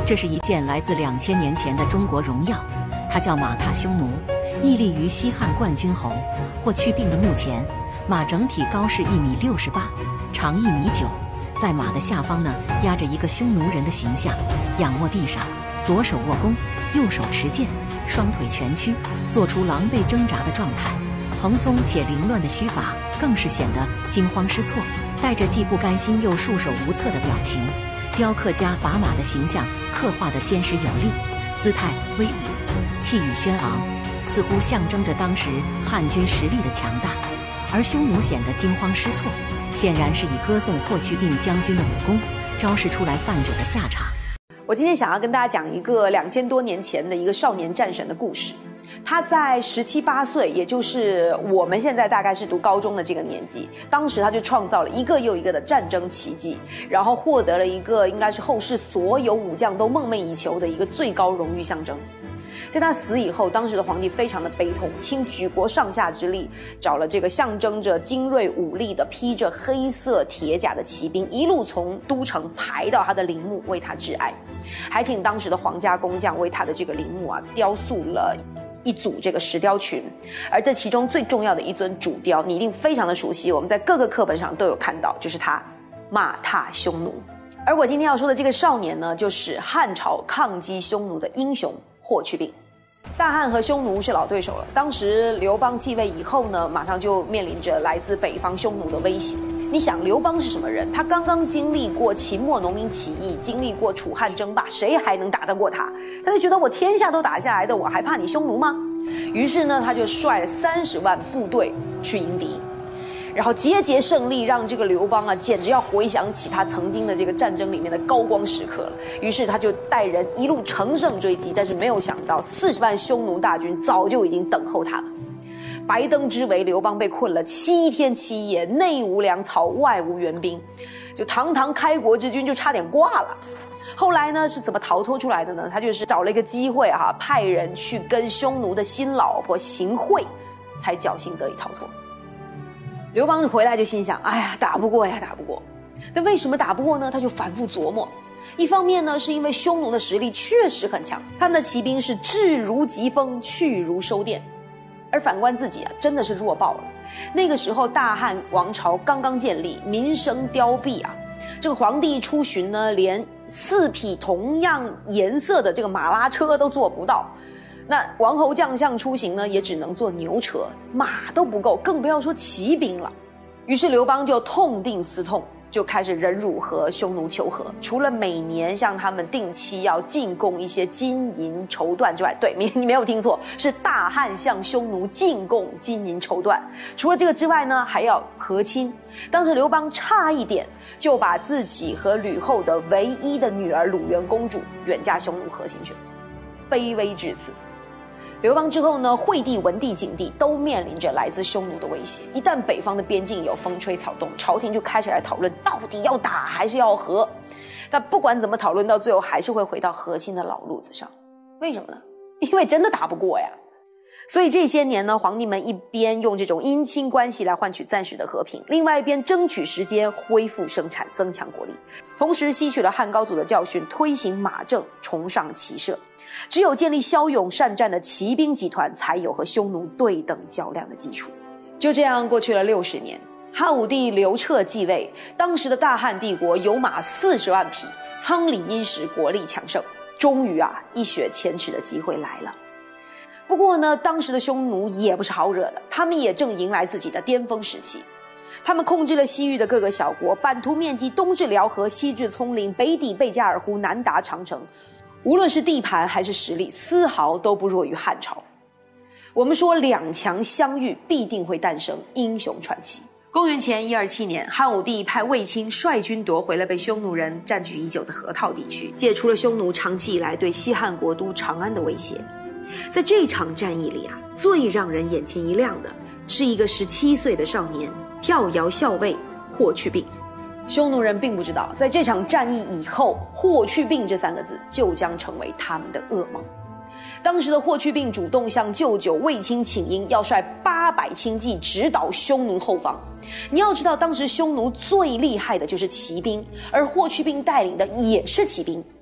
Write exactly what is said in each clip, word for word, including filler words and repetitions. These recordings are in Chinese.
这是一件来自两千年前的中国荣耀，它叫马踏匈奴，屹立于西汉冠军侯霍去病的墓前。马整体高是一米六十八，长一米九。在马的下方呢，压着一个匈奴人的形象，仰卧地上，左手握弓，右手持剑，双腿蜷曲，做出狼狈挣扎的状态。蓬松且凌乱的须发更是显得惊慌失措，带着既不甘心又束手无策的表情。雕刻家把马的形象刻画得坚实有力，姿态威武，气宇轩昂，似乎象征着当时汉军实力的强大。而匈奴显得惊慌失措，显然是以歌颂霍去病将军的武功，昭示出来犯者的下场。 我今天想要跟大家讲一个两千多年前的一个少年战神的故事。他在十七八岁，也就是我们现在大概是读高中的这个年纪，当时他就创造了一个又一个的战争奇迹，然后获得了一个应该是后世所有武将都梦寐以求的一个最高荣誉象征。在他死以后，当时的皇帝非常的悲痛，倾举国上下之力，找了这个象征着精锐武力的披着黑色铁甲的骑兵，一路从都城排到他的陵墓为他致哀，还请当时的皇家工匠为他的这个陵墓啊雕塑了一组这个石雕群。而这其中最重要的一尊主雕，你一定非常的熟悉，我们在各个课本上都有看到，就是他马踏匈奴。而我今天要说的这个少年呢，就是汉朝抗击匈奴的英雄霍去病。大汉和匈奴是老对手了，当时刘邦继位以后呢，马上就面临着来自北方匈奴的威胁。你想刘邦是什么人？他刚刚经历过秦末农民起义，经历过楚汉争霸，谁还能打得过他？他就觉得我天下都打下来的，我还怕你匈奴吗？于是呢，他就率了三十万部队去迎敌，然后节节胜利，让这个刘邦啊，简直要回想起他曾经的这个战争里面的高光时刻了。于是他就带人一路乘胜追击，但是没有想到四十万匈奴大军早就已经等候他了。白登之围，刘邦被困了七天七夜，内无粮草，外无援兵，就堂堂开国之君就差点挂了。后来呢，是怎么逃脱出来的呢？他就是找了一个机会啊，派人去跟匈奴的新老婆行贿，才侥幸得以逃脱。刘邦回来就心想，哎呀，打不过呀，打不过。但为什么打不过呢？他就反复琢磨。一方面呢，是因为匈奴的实力确实很强，他们的骑兵是至如疾风，去如收电。而反观自己啊，真的是弱爆了。那个时候大汉王朝刚刚建立，民生凋敝啊。这个皇帝出巡呢，连四匹同样颜色的这个马拉车都做不到。那王侯将相出行呢，也只能坐牛车，马都不够，更不要说骑兵了。于是刘邦就痛定思痛，就开始忍辱和匈奴求和。除了每年向他们定期要进贡一些金银绸缎之外，对，你你没有听错，是大汉向匈奴进贡金银绸缎。除了这个之外呢，还要和亲。当时刘邦差一点就把自己和吕后的唯一的女儿鲁元公主远嫁匈奴和亲去了，卑微至此。刘邦之后呢，惠帝、文帝、景帝都面临着来自匈奴的威胁。一旦北方的边境有风吹草动，朝廷就开始来讨论到底要打还是要和。但不管怎么讨论，到最后还是会回到和亲的老路子上。为什么呢？因为真的打不过呀。所以这些年呢，皇帝们一边用这种姻亲关系来换取暂时的和平，另外一边争取时间恢复生产，增强国力，同时吸取了汉高祖的教训，推行马政，崇尚骑射。只有建立骁勇善战的骑兵集团，才有和匈奴对等较量的基础。就这样过去了六十年，汉武帝刘彻继位，当时的大汉帝国有马四十万匹，仓廪殷实，国力强盛。终于啊，一雪前耻的机会来了。不过呢，当时的匈奴也不是好惹的，他们也正迎来自己的巅峰时期。他们控制了西域的各个小国，版图面积东至辽河，西至葱岭，北抵贝加尔湖，南达长城。无论是地盘还是实力，丝毫都不弱于汉朝。我们说两强相遇，必定会诞生英雄传奇。公元前一二七年，汉武帝派卫青率军夺回了被匈奴人占据已久的河套地区，解除了匈奴长期以来对西汉国都长安的威胁。在这场战役里啊，最让人眼前一亮的是一个十七岁的少年，跳摇校尉霍去病。匈奴人并不知道，在这场战役以后，霍去病这三个字就将成为他们的噩梦。当时的霍去病主动向舅舅卫青请缨，要率八百轻骑直捣匈奴后方。你要知道，当时匈奴最厉害的就是骑兵，而霍去病带领的也是骑兵。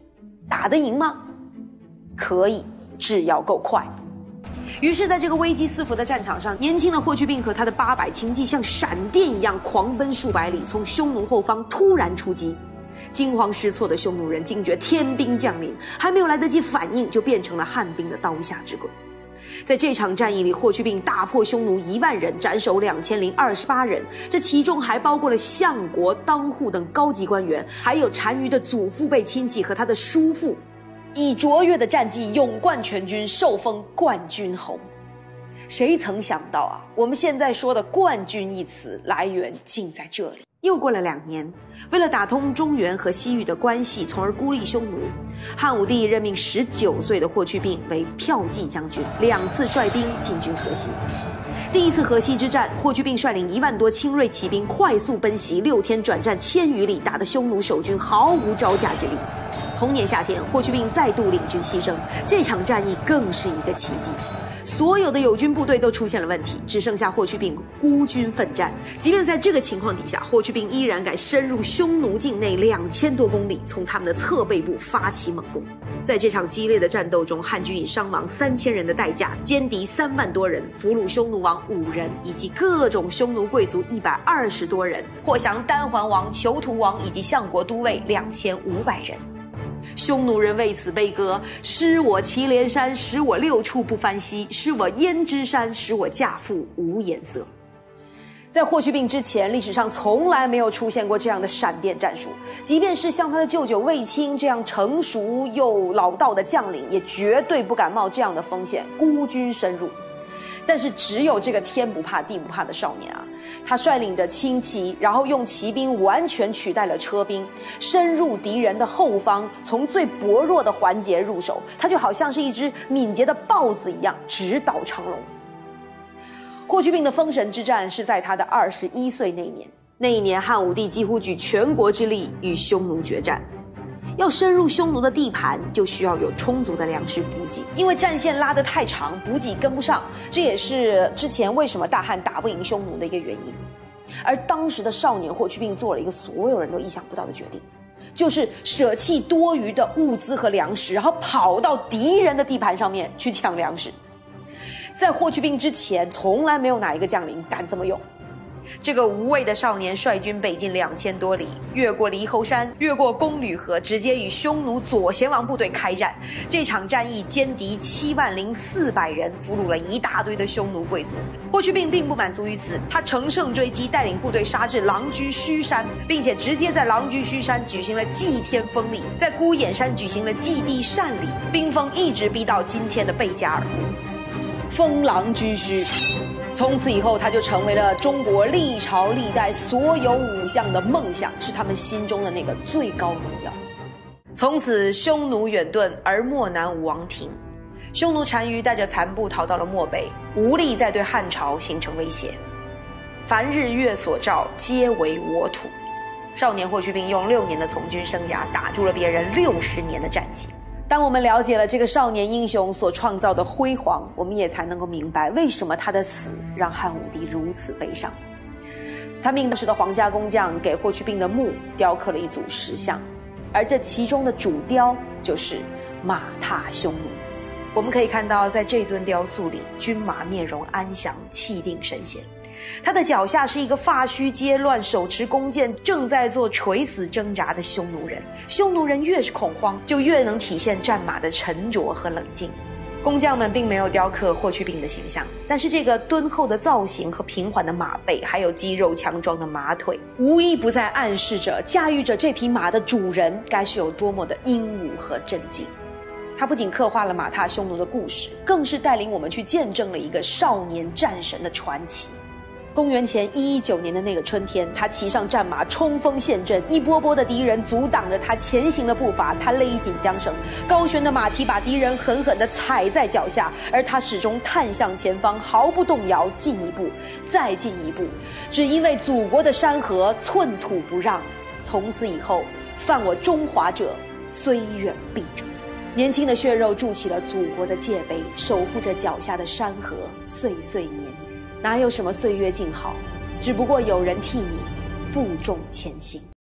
打得赢吗？可以，只要够快。于是在这个危机四伏的战场上，年轻的霍去病和他的八百轻骑像闪电一样狂奔数百里，从匈奴后方突然出击。惊慌失措的匈奴人惊觉天兵降临，还没有来得及反应，就变成了汉兵的刀下之鬼。在这场战役里，霍去病大破匈奴一万人，斩首两千零二十八人，这其中还包括了相国、当户等高级官员，还有单于的祖父辈亲戚和他的叔父，以卓越的战绩勇冠全军，受封冠军侯。谁曾想到啊，我们现在说的冠军一词来源竟在这里。又过了两年，为了打通中原和西域的关系，从而孤立匈奴，汉武帝任命十九岁的霍去病为骠骑将军，两次率兵进军河西。第一次河西之战，霍去病率领一万多精锐骑兵快速奔袭，六天转战千余里，打得匈奴守军毫无招架之力。同年夏天，霍去病再度领军西征，这场战役更是一个奇迹。所有的友军部队都出现了问题，只剩下霍去病孤军奋战。即便在这个情况底下，霍去病依然敢深入匈奴境内两千多公里，从他们的侧背部发起猛攻。在这场激烈的战斗中，汉军以伤亡三千人的代价，歼敌三万多人，俘虏匈奴王五人，以及各种匈奴贵族一百二十多人，获降丹桓王、囚徒王以及相国都尉两千五百人。匈奴人为此悲歌：失我祁连山，使我六畜不翻稀；失我胭脂山，使我嫁妇无颜色。在霍去病之前，历史上从来没有出现过这样的闪电战术，即便是像他的舅舅卫青这样成熟又老道的将领，也绝对不敢冒这样的风险，孤军深入。但是只有这个天不怕地不怕的少年啊，他率领着轻骑，然后用骑兵完全取代了车兵，深入敌人的后方，从最薄弱的环节入手，他就好像是一只敏捷的豹子一样，直捣长龙。霍去病的封神之战是在他的二十一岁那年，那一年汉武帝几乎举全国之力与匈奴决战。要深入匈奴的地盘，就需要有充足的粮食补给，因为战线拉得太长，补给跟不上，这也是之前为什么大汉打不赢匈奴的一个原因。而当时的少年霍去病做了一个所有人都意想不到的决定，就是舍弃多余的物资和粮食，然后跑到敌人的地盘上面去抢粮食。在霍去病之前，从来没有哪一个将领敢这么用。这个无畏的少年率军北进两千多里，越过离侯山，越过公吕河，直接与匈奴左贤王部队开战。这场战役歼敌七万零四百人，俘虏了一大堆的匈奴贵族。霍去病并不满足于此，他乘胜追击，带领部队杀至狼居胥山，并且直接在狼居胥山举行了祭天封礼，在孤眼山举行了祭地禅礼，兵锋一直逼到今天的贝加尔湖，封狼居胥。从此以后，他就成为了中国历朝历代所有武将的梦想，是他们心中的那个最高荣耀。从此，匈奴远遁，而漠南无王庭。匈奴单于带着残部逃到了漠北，无力再对汉朝形成威胁。凡日月所照，皆为我土。少年霍去病用六年的从军生涯，打住了别人六十年的战绩。当我们了解了这个少年英雄所创造的辉煌，我们也才能够明白为什么他的死让汉武帝如此悲伤。他命当时的皇家工匠给霍去病的墓雕刻了一组石像，而这其中的主雕就是马踏匈奴。我们可以看到，在这尊雕塑里，军马面容安详，气定神闲。他的脚下是一个发须皆乱、手持弓箭、正在做垂死挣扎的匈奴人。匈奴人越是恐慌，就越能体现战马的沉着和冷静。工匠们并没有雕刻霍去病的形象，但是这个敦厚的造型和平缓的马背，还有肌肉强壮的马腿，无一不在暗示着驾驭着这匹马的主人该是有多么的英武和镇静。他不仅刻画了马踏匈奴的故事，更是带领我们去见证了一个少年战神的传奇。公元前一一九年的那个春天，他骑上战马冲锋陷阵，一波波的敌人阻挡着他前行的步伐，他勒紧缰绳，高悬的马蹄把敌人狠狠地踩在脚下，而他始终看向前方，毫不动摇，进一步再进一步，只因为祖国的山河寸土不让。从此以后，犯我中华者，虽远必诛。年轻的血肉筑起了祖国的界碑，守护着脚下的山河，岁岁年年。哪有什么岁月静好，只不过有人替你负重前行。